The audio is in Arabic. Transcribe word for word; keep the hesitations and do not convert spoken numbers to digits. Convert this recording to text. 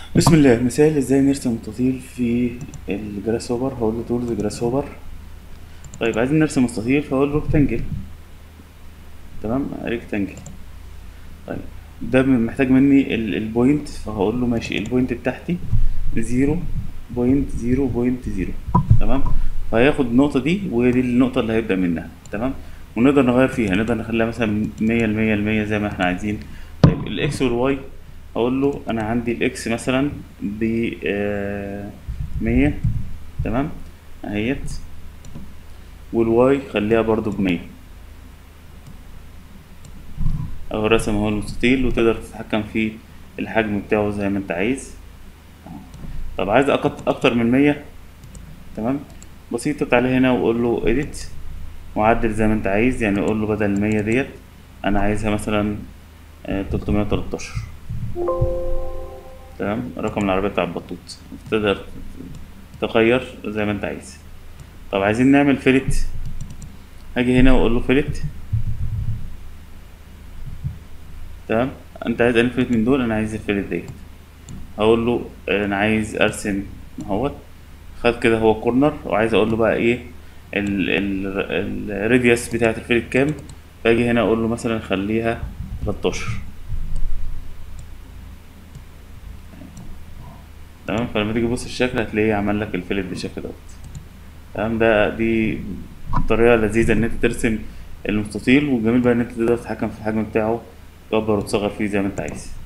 بسم الله. مثال ازاي نرسم مستطيل في الجراس هوبر. هقول له تولز جراس هوبر. طيب عايزين نرسم مستطيل فهقول له ريكتانجل. تمام، ريكتانجل. طيب ده محتاج مني ال- البوينت، فهقول له ماشي البوينت بتاعتي زيرو بوينت زيرو بوينت زيرو. تمام، فهياخد النقطة دي ودي النقطة اللي هيبدأ منها. تمام، ونقدر نغير فيها، نقدر نخليها مثلا مية المية المية زي ما احنا عايزين. طيب الاكس والواي، اقول له انا عندي الاكس مثلا ب آه، مية. تمام، اهيت. والواي خليها برضو بمية. اهو رسم اهو المستطيل، وتقدر تتحكم في الحجم بتاعه زي ما انت عايز. طب عايز أكت- اكتر من مية. تمام، بسيطة، تعالى هنا وقول له edit وعدل زي ما انت عايز. يعني قول له بدل المية ديت انا عايزها مثلا آه، تلتمية وتلتاشر. تمام، رقم العربية بتاع البطوط. تقدر تغير زي ما انت عايز. طب عايزين نعمل فيلت، هاجي هنا واقول له فيلت. تمام، انت عايز انهي فيلت من دول؟ انا عايز الفيلت ديت. هقول له آه، انا عايز ارسم اهوت. خد كده هو كورنر، وعايز اقول له بقى ايه الراديوس بتاعت الفيلت كام. فاجي هنا اقول له مثلا خليها تلتاشر. تمام، فلما تيجي تبص الشكل هتلاقيه عمل لك الفيلت بالشكل دوت. تمام، ده دي طريقة لذيذة ان انت ترسم المستطيل، والجميل بقى ان انت تقدر تتحكم في الحجم بتاعه، تكبر وتصغر فيه زي ما انت عايز.